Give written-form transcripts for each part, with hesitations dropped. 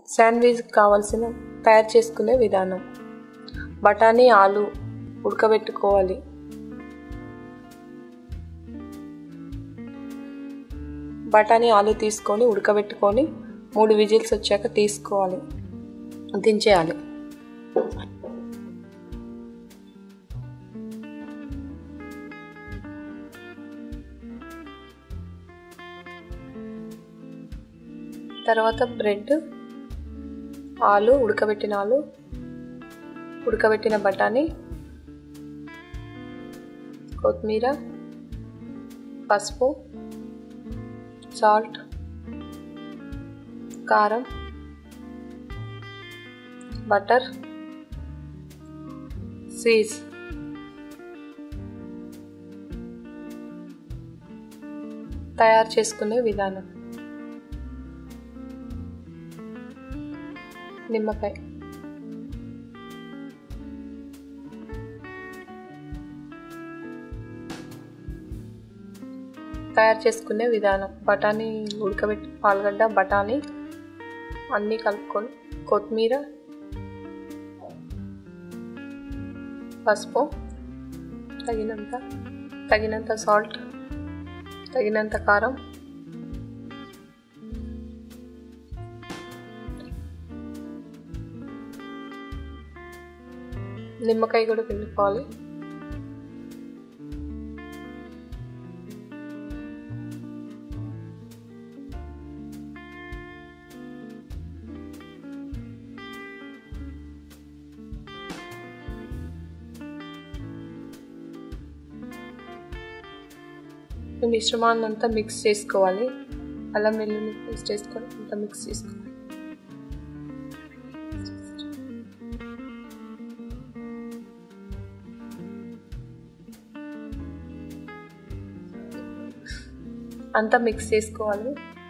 Sandwich కావాల్సిన తయారు చేసుకునే విధానం. బఠానీ ఆలు ఉడకబెట్టుకోవాలి. బఠానీ ఆలు తీసుకొని ఉడకబెట్టుకొని 3 విజిల్స్ వచ్చాక తీసుకోవాలి, దించేయాలి. తర్వాత బ్రెడ్, ఆలు, ఉడకబెట్టిన బఠానీ, కొత్తిమీర, పసుపు, సాల్ట్, కారం, బటర్, చీజ్. తయారు చేసుకునే విధానం. నిమ్మకాయ. తయారు చేసుకునే విధానం. బఠానీ ఉడకబెట్టి ఆలుగడ్డ, బఠానీ అన్నీ కలుపుకొని, కొత్తిమీర, పసుపు, తగినంత సాల్ట్, తగినంత కారం, నిమ్మకాయ కూడా పిండుకోవాలి. ఈ మిశ్రమాన్ని అంతా మిక్స్ చేసుకోవాలి. అల్లం వెల్లుల్లి పేస్ట్ వేసుకొని అంతా మిక్స్ చేసుకోవాలి. అంతా మిక్స్ చేసుకోవాలి.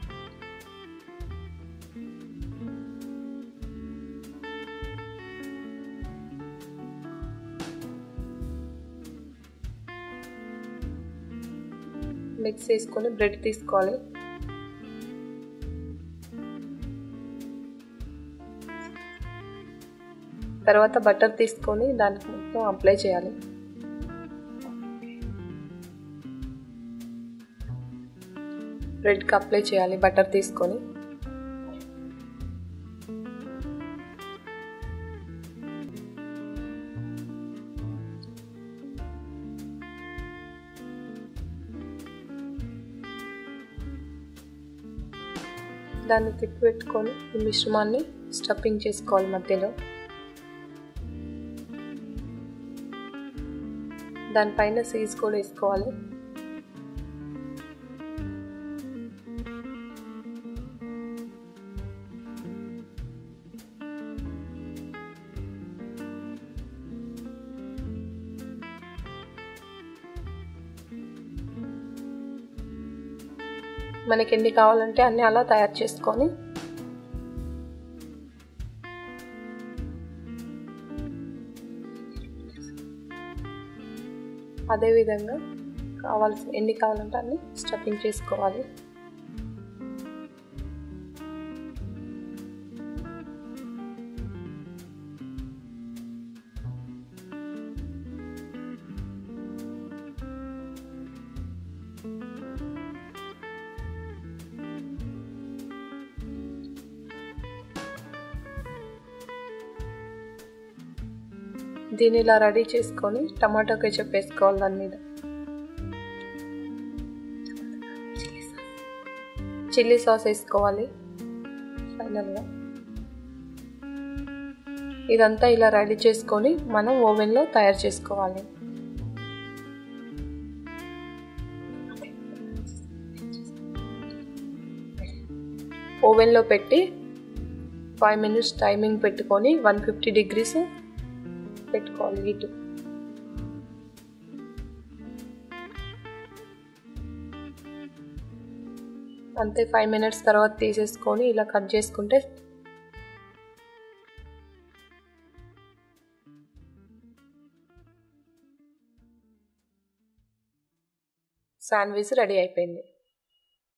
మిక్స్ చేసుకొని బ్రెడ్ తీసుకోవాలి. తర్వాత బటర్ తీసుకొని దానికి మొత్తం అప్లై చేయాలి. బ్రెడ్కి అప్లై చేయాలి బటర్ తీసుకొని. దాన్ని తిప్పి పెట్టుకొని ఈ మిశ్రమాన్ని స్టఫింగ్ చేసుకోవాలి. మధ్యలో దానిపైన చీజ్ కూడా వేసుకోవాలి. మనకి ఎన్ని కావాలంటే అన్ని అలా తయారు చేసుకొని అదేవిధంగా ఎన్ని కావాలంటే అన్ని స్టఫింగ్ చేసుకోవాలి. దీన్ని ఇలా రెడీ చేసుకొని టమాటో కెచప్ వేసుకోవాలి. దాని మీద చిల్లీ సాస్ వేసుకోవాలి. ఫైనల్గా ఇదంతా ఇలా రెడీ చేసుకొని మనం ఓవెన్లో తయారు చేసుకోవాలి. ఓవెన్లో పెట్టి 5 minutes టైమింగ్ పెట్టుకొని 150 degrees పెట్టుకోవాలి హీట్. అంతే 5 minutes తర్వాత తీసేసుకొని ఇలా కట్ చేసుకుంటే శాండ్విచ్ రెడీ అయిపోయింది.